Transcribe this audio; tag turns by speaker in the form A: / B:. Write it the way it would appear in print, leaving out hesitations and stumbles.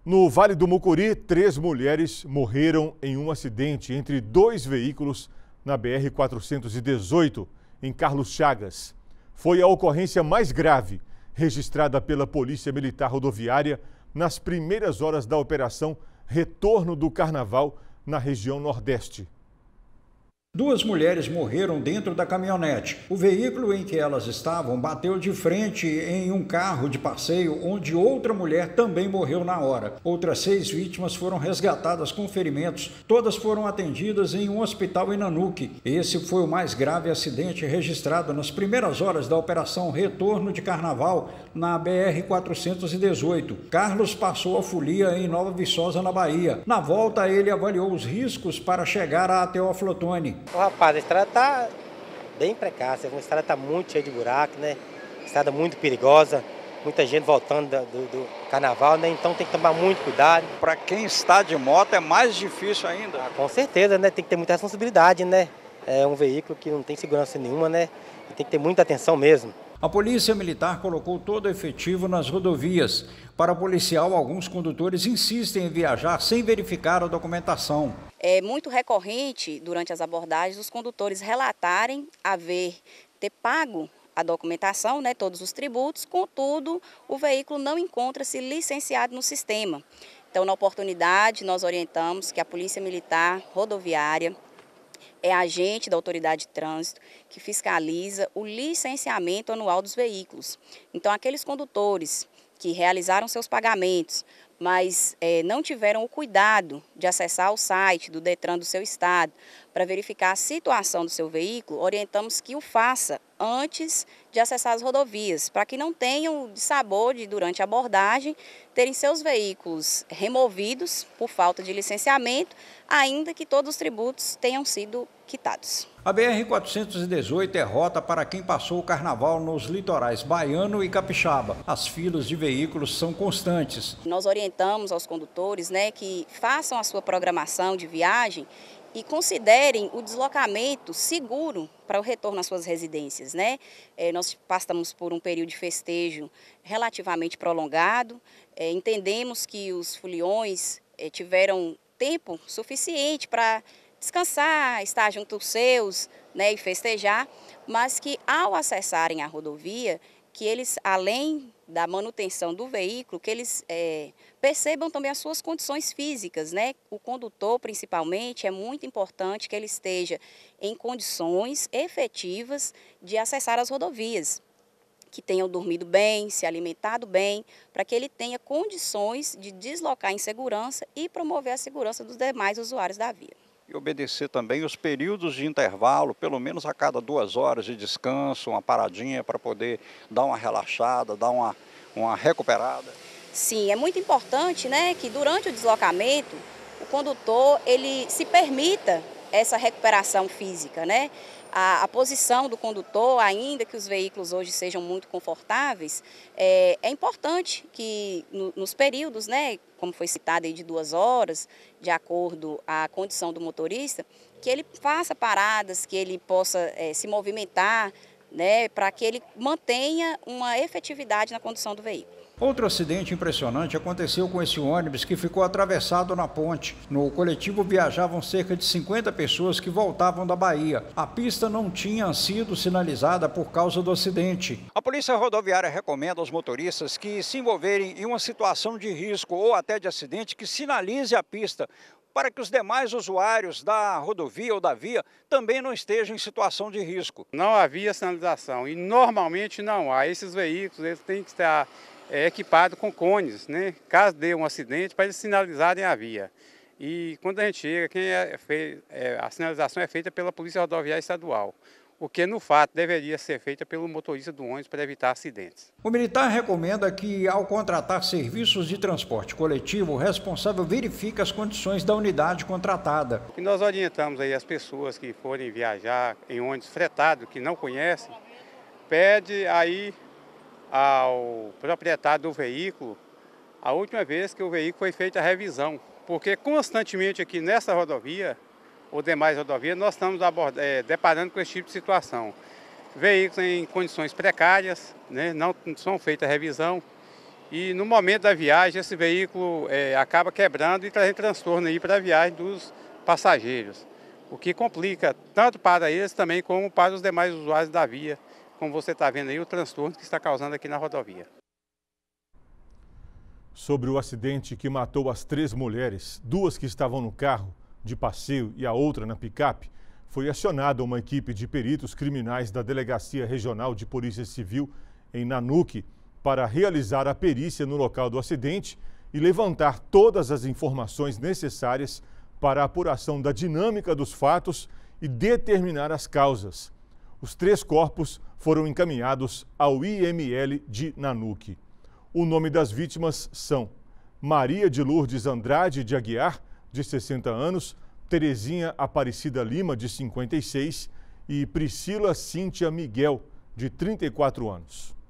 A: No Vale do Mucuri, 3 mulheres morreram em um acidente entre 2 veículos na BR-418, em Carlos Chagas. Foi a ocorrência mais grave registrada pela Polícia Militar Rodoviária nas primeiras horas da operação Retorno do Carnaval na região Nordeste.
B: 2 mulheres morreram dentro da caminhonete. O veículo em que elas estavam bateu de frente em um carro de passeio, onde outra mulher também morreu na hora. Outras 6 vítimas foram resgatadas com ferimentos. Todas foram atendidas em um hospital em Nanuque. Esse foi o mais grave acidente registrado nas primeiras horas da operação Retorno de Carnaval na BR-418. Carlos passou a folia em Nova Viçosa, na Bahia. Na volta, ele avaliou os riscos para chegar a Teófilo Otoni.
C: Rapaz, a estrada está bem precária, a estrada está muito cheia de buraco, né? Estrada muito perigosa, muita gente voltando do carnaval, né? Então tem que tomar muito cuidado.
D: Para quem está de moto é mais difícil ainda.
C: Com certeza, né? Tem que ter muita responsabilidade, né? É um veículo que não tem segurança nenhuma, né? E tem que ter muita atenção mesmo.
B: A Polícia Militar colocou todo o efetivo nas rodovias. Para o policial, alguns condutores insistem em viajar sem verificar a documentação.
E: É muito recorrente, durante as abordagens, os condutores relatarem ter pago a documentação, né, todos os tributos, contudo, o veículo não encontra-se licenciado no sistema. Então, na oportunidade, nós orientamos que a Polícia Militar Rodoviária é agente da Autoridade de Trânsito que fiscaliza o licenciamento anual dos veículos. Então, aqueles condutores que realizaram seus pagamentos, mas não tiveram o cuidado de acessar o site do Detran do seu estado para verificar a situação do seu veículo, orientamos que o faça antes de acessar as rodovias, para que não tenham dissabor de, durante a abordagem, terem seus veículos removidos por falta de licenciamento, ainda que todos os tributos tenham sido quitados.
B: A BR-418 é rota para quem passou o carnaval nos litorais baiano e capixaba. As filas de veículos são constantes.
E: Nós orientamos aos condutores, né, que façam a sua programação de viagem e considerem o deslocamento seguro para o retorno às suas residências, né? Nós passamos por um período de festejo relativamente prolongado, entendemos que os foliões tiveram tempo suficiente para descansar, estar junto aos seus, né, e festejar, mas que ao acessarem a rodovia, que eles, além da manutenção do veículo, que eles percebam também as suas condições físicas, né? O condutor, principalmente, é muito importante que ele esteja em condições efetivas de acessar as rodovias, que tenham dormido bem, se alimentado bem, para que ele tenha condições de deslocar em segurança e promover a segurança dos demais usuários da via.
D: E obedecer também os períodos de intervalo, pelo menos a cada 2 horas de descanso, uma paradinha para poder dar uma relaxada, dar uma recuperada.
E: Sim, é muito importante, né, que durante o deslocamento o condutor ele se permita essa recuperação física, né? A posição do condutor, ainda que os veículos hoje sejam muito confortáveis, é importante que nos períodos, né, como foi citado aí de 2 horas, de acordo à condição do motorista, que ele faça paradas, que ele possa se movimentar, né, para que ele mantenha uma efetividade na condução do veículo.
B: Outro acidente impressionante aconteceu com esse ônibus que ficou atravessado na ponte. No coletivo viajavam cerca de 50 pessoas que voltavam da Bahia. A pista não tinha sido sinalizada por causa do acidente.
D: A Polícia Rodoviária recomenda aos motoristas que se envolverem em uma situação de risco ou até de acidente que sinalize a pista, para que os demais usuários da rodovia ou da via também não estejam em situação de risco.
F: Não havia sinalização e normalmente não há. Esses veículos eles têm que estar equipados com cones, né? Caso dê um acidente, para eles sinalizarem a via. E quando a gente chega, a sinalização é feita pela Polícia Rodoviária Estadual, o que no fato deveria ser feita pelo motorista do ônibus para evitar acidentes.
B: O militar recomenda que, ao contratar serviços de transporte coletivo, o responsável verifique as condições da unidade contratada.
F: E nós orientamos aí as pessoas que forem viajar em ônibus fretado, que não conhecem, pede aí ao proprietário do veículo a última vez que o veículo foi feita a revisão, porque constantemente aqui nessa rodovia ou demais rodovias nós estamos deparando com esse tipo de situação. Veículos em condições precárias, né, não são feitas a revisão E no momento da viagem, esse veículo acaba quebrando e trazendo transtorno aí para a viagem dos passageiros, o que complica tanto para eles também como para os demais usuários da via, como você está vendo aí o transtorno que está causando aqui na rodovia.
A: Sobre o acidente que matou as 3 mulheres, 2 que estavam no carro de passeio e a outra na picape, foi acionada uma equipe de peritos criminais da Delegacia Regional de Polícia Civil em Nanuque para realizar a perícia no local do acidente e levantar todas as informações necessárias para a apuração da dinâmica dos fatos e determinar as causas. Os 3 corpos foram encaminhados ao IML de Nanuque. O nome das vítimas são Maria de Lourdes Andrade de Aguiar, de 60 anos, Terezinha Aparecida Lima, de 56 e Priscila Cíntia Miguel, de 34 anos.